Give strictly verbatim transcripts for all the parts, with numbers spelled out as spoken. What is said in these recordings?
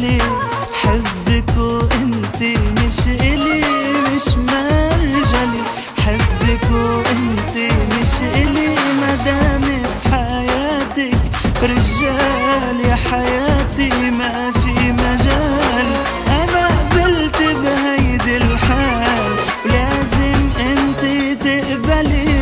مرجلي، حبك وانتي مش إلي مش مرجلي، حبك وانتي مش إلي مدامي بحياتك رجال، يا حياتي ما في مجال. أنا قبلت بهيدي الحال ولازم انتي تقبلي.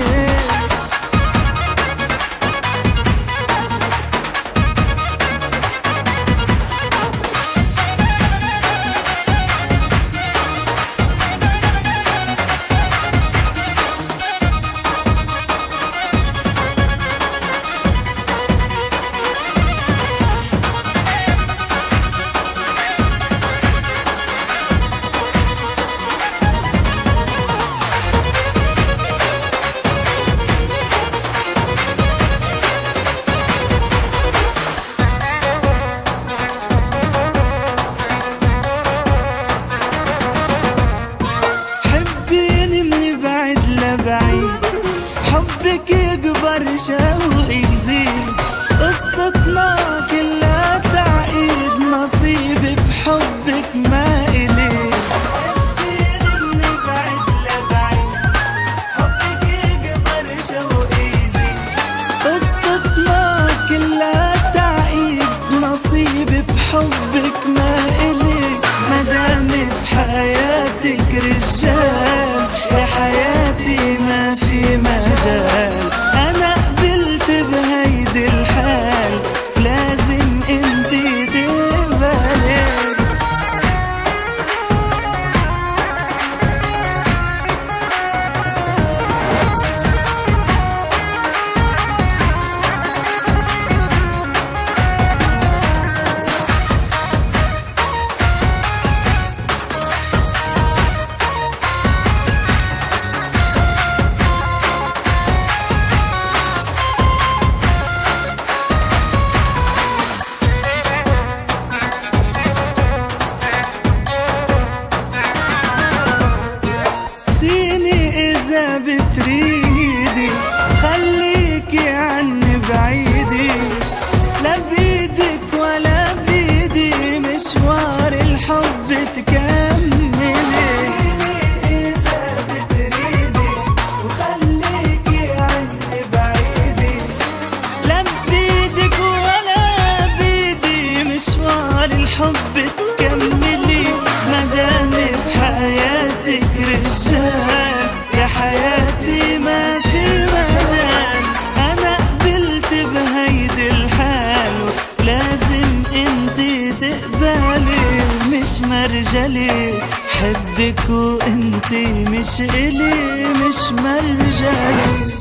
بعيد حبك يكبر شوقي يزيد، قصتنا كلها تعقيد، نصيبي بحبك ما إلي. حبيني من بعيد لبعيد حبك يكبر شوقي يزيد، قصتنا كلها تعقيد، نصيبي بحبك ما إلي مدامي بحياتك رجال، يا حياتي ما في مجال. أنا قبلت بهيدي الحال لازم انتي تقبلي. إذا بتريدي خليكي عني بعيدي، لا بيدك ولا بيدي مشوار الحب تكملي. إذا بتريدي وخليكي عني بعيدي، لا بيدك ولا بيدي مشوار الحب تكملي مدامي بحياتك رجال، يا حياتي ما في مجال. أنا قبلت بهيدي الحال لازم انتي تقبلي. مش مرجلي حبك وانتي مش إلي مش مرجلي.